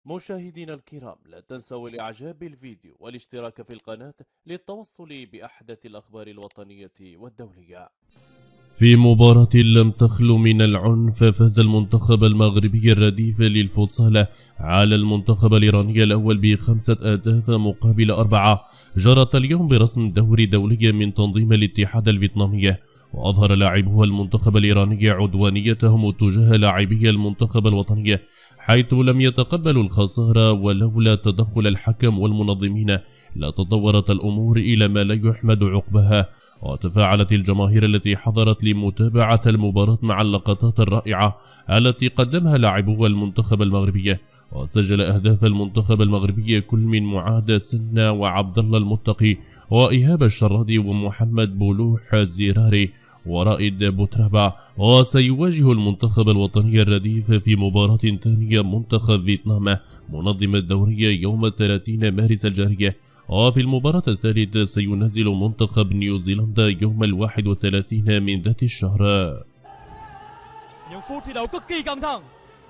مشاهدينا الكرام، لا تنسوا الإعجاب بالفيديو والاشتراك في القناة للتوصل بأحدث الأخبار الوطنية والدولية. في مباراة لم تخلو من العنف، فاز المنتخب المغربي الرديف للفوتسال على المنتخب الإيراني الأول ب5 أهداف مقابل 4. جرت اليوم برسم دوري دولي من تنظيم الاتحاد الفيتنامي، وأظهر لاعبو المنتخب الإيراني عدوانيتهم تجاه لاعبي المنتخب الوطني، حيث لم يتقبلوا الخسارة، ولولا تدخل الحكم والمنظمين لتطورت الأمور إلى ما لا يحمد عقبها. وتفاعلت الجماهير التي حضرت لمتابعة المباراة مع اللقطات الرائعة التي قدمها لاعبو المنتخب المغربي. وسجل أهداف المنتخب المغربي كل من معاد سنة وعبد الله المتقي وإيهاب الشرادي ومحمد بولوح الزراري ورائد بوترابا. وسيواجه المنتخب الوطني الرديف في مباراة ثانية منتخب فيتنام منظم الدوري يوم 30 مارس الجاري، وفي المباراة الثالثة سينزل منتخب نيوزيلندا يوم 31 من ذات الشهر. Những phút thi đấu cực kỳ căng thẳng.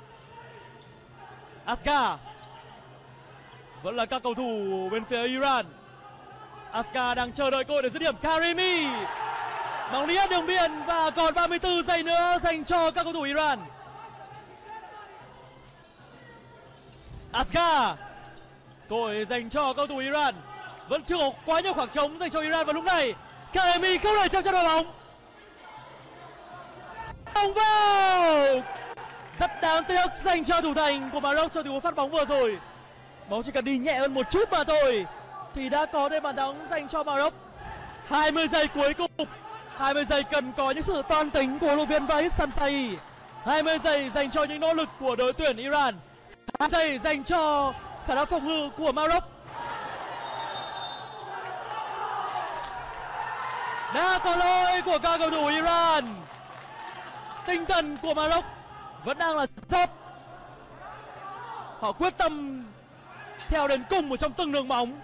Asghar vẫn là các cầu thủ bên phía Iran. Asghar đang chờ đợi cơ hội để dứt điểm. Karimi bóng đi hết đường biên và còn 34 giây nữa dành cho các cầu thủ Iran. Asghar, cơ hội dành cho cầu thủ Iran. Vẫn chưa có quá nhiều khoảng trống dành cho Iran vào lúc này. Karimi không thể chạm chân vào bóng. Bóng vào. Rất đáng tiếc dành cho thủ thành của Maroc cho tình huống phát bóng vừa rồi. Bóng chỉ cần đi nhẹ hơn một chút mà thôi thì đã có thêm bàn thắng dành cho Maroc. 20 giây cuối cùng, 20 giây cần có những sự toan tính của huấn luyện viên Vahid Samsaei. 20 giây dành cho những nỗ lực của đội tuyển Iran. 20 giây dành cho khả năng phòng ngự của Maroc. Đã có lỗi của các cầu thủ Iran. Tinh thần của Maroc vẫn đang là dốc. Họ quyết tâm theo đến cùng ở trong từng đường bóng.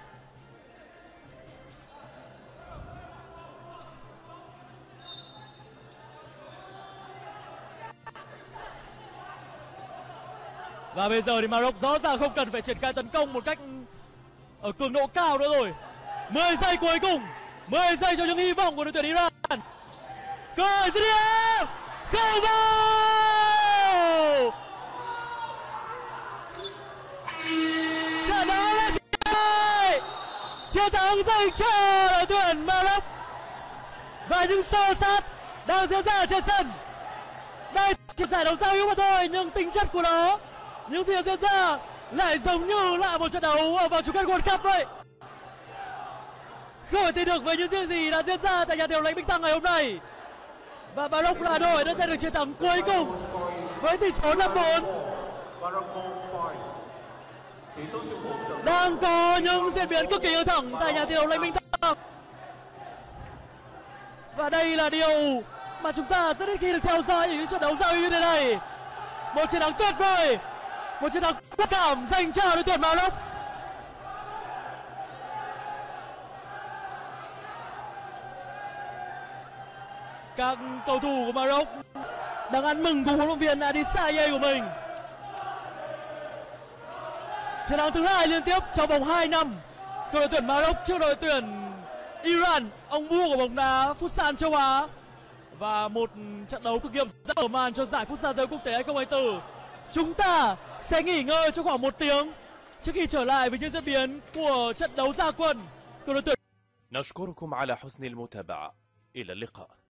Và bây giờ thì Maroc rõ ràng không cần phải triển khai tấn công một cách ở cường độ cao nữa rồi. 10 giây cuối cùng, 10 giây cho những hy vọng của đội tuyển Iran. Cơ hội dứt điểm không vào. Trận đấu là chiến thắng dành cho đội tuyển Maroc. Và những xô xát đang diễn ra trên sân. Đây chỉ giải đấu giao hữu mà thôi, nhưng tính chất của nó, những gì diễn ra lại giống như là một trận đấu ở vòng chung kết World Cup vậy. Không thể tin được với những gì đã diễn ra tại nhà điều lãnh Binh Tăng ngày hôm nay. Và Maroc là đội đã giành được chiến thắng cuối cùng với tỷ số 5-4. Đang có những diễn biến cực kỳ căng thẳng tại nhà thi đấu lãnh Binh Tăng. Và đây là điều mà chúng ta rất ít khi được theo dõi những trận đấu giao hữu như thế này. Một chiến thắng tuyệt vời, một chiến thắng quả cảm dành cho đội tuyển Maroc. Các cầu thủ của Maroc đang ăn mừng cùng huấn luyện viên Adi Saye của mình. Chiến thắng thứ 2 liên tiếp trong vòng 2 năm của đội tuyển Maroc trước đội tuyển Iran, ông vua của bóng đá Futsal châu Á. Và một trận đấu cực kỳ rất mở màn cho giải Futsal giới quốc tế 2024. Chúng ta sẽ nghỉ ngơi trong khoảng 1 tiếng trước khi trở lại với những diễn biến của trận đấu ra quân của đội tuyển. نشكركم على حسن المتابعة. إلى اللقاء.